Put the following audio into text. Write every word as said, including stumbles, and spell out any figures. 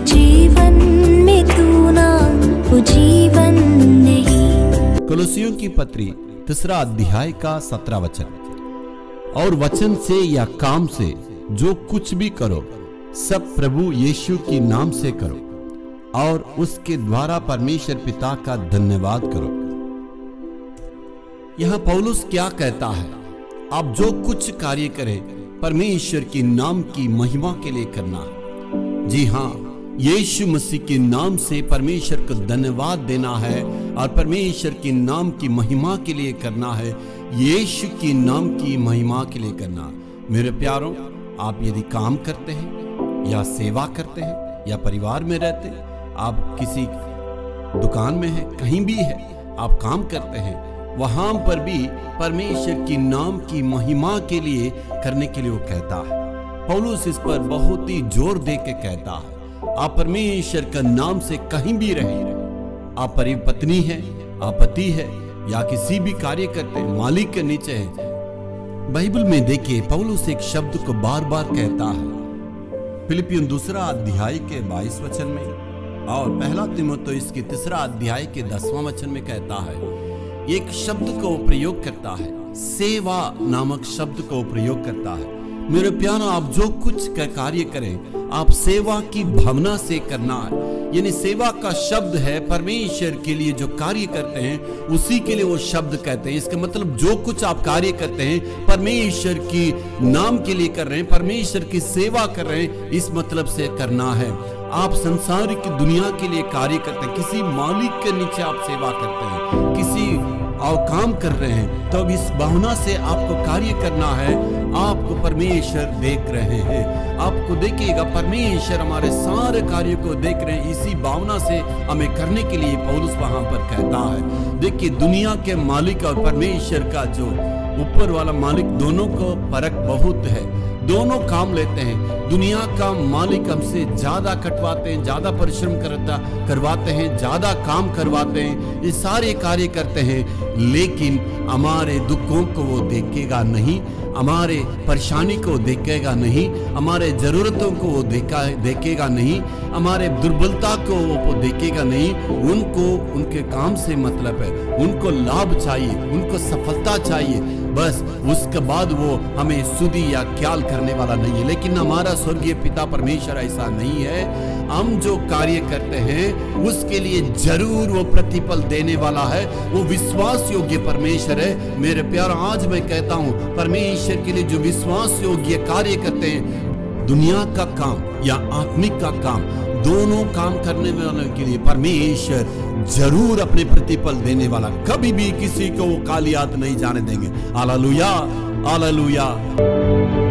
जीवन में तू ना वो जीवन नहीं। कोलोसियों की पत्री तीसरा अध्याय का सत्रह वचन, और वचन से या काम से जो कुछ भी करो सब प्रभु यीशु के नाम से करो और उसके द्वारा परमेश्वर पिता का धन्यवाद करो। यहां पौलुस क्या कहता है? आप जो कुछ कार्य करें परमेश्वर के नाम की महिमा के लिए करना है। जी हां, यीशु मसीह के नाम से परमेश्वर को धन्यवाद देना है और परमेश्वर के नाम की महिमा के लिए करना है। यीशु के नाम की महिमा के लिए करना। मेरे प्यारों, आप यदि काम करते हैं या सेवा करते हैं या परिवार में रहते हैं, आप किसी दुकान में हैं, कहीं भी है, आप काम करते हैं, वहां पर भी परमेश्वर की नाम की महिमा के लिए करने के लिए वो कहता है। पौलुस इस पर बहुत ही जोर दे के कहता है, आप परमेश्वर का नाम से कहीं भी रहे, आप पत्नी है, आप पति है या किसी भी कार्य करते हैं, मालिक के नीचे है। बाइबल में देखिए पौलुस एक शब्द को बार बार कहता है। फिलिपियन दूसरा अध्याय के बाईस वचन में और पहला तीमुथियुस की तीसरा अध्याय के दसवां वचन में कहता है, एक शब्द को प्रयोग करता है, सेवा नामक शब्द को प्रयोग करता है। मेरे प्यारों, आप जो कुछ का कार्य करें आप सेवा की भावना से करना है। यानी सेवा का शब्द है परमेश्वर के लिए जो कार्य करते हैं उसी के लिए वो शब्द कहते हैं। इसका मतलब जो कुछ आप कार्य करते हैं परमेश्वर की नाम के लिए कर रहे हैं, परमेश्वर की सेवा कर रहे हैं, इस मतलब से करना है। आप संसार की दुनिया के लिए कार्य करते हैं, किसी मालिक के नीचे आप सेवा करते हैं, किसी और काम कर रहे हैं, तो अब इस भावना से आपको कार्य करना है। आपको परमेश्वर देख रहे हैं, आपको देखिएगा, परमेश्वर हमारे सारे कार्य को देख रहे हैं। इसी भावना से हमें करने के लिए पौलुस वहां पर कहता है। देखिए, दुनिया के मालिक और परमेश्वर का जो ऊपर वाला मालिक, दोनों को फर्क बहुत है, दोनों काम लेते हैं। दुनिया का मालिक हमसे ज्यादा कटवाते हैं, ज्यादा परिश्रम करता करवाते हैं, ज्यादा काम करवाते हैं, ये सारे कार्य करते हैं, लेकिन हमारे दुखों को वो देखेगा नहीं, हमारे परेशानी को देखेगा नहीं, हमारे जरूरतों को वो देखा देखेगा नहीं, हमारे दुर्बलता को वो देखेगा नहीं। उनको उनके काम से मतलब है, उनको लाभ चाहिए, उनको सफलता चाहिए, बस उसके बाद वो हमें सुधी या ख्याल करने वाला नहीं है। लेकिन हमारा स्वर्गीय पिता परमेश्वर ऐसा नहीं है। हम जो कार्य करते हैं उसके लिए जरूर वो प्रतिफल देने वाला है। वो विश्वास योग्य परमेश्वर है। मेरे प्यार, आज मैं कहता हूं, परमेश्वर के लिए जो विश्वास योग्य कार्य करते हैं, दुनिया का काम या आत्मिक का काम, दोनों काम करने वालों के लिए परमेश्वर जरूर अपने प्रतिफल देने वाला, कभी भी किसी को वो काली हाथ नहीं जाने देंगे। Hallelujah, hallelujah.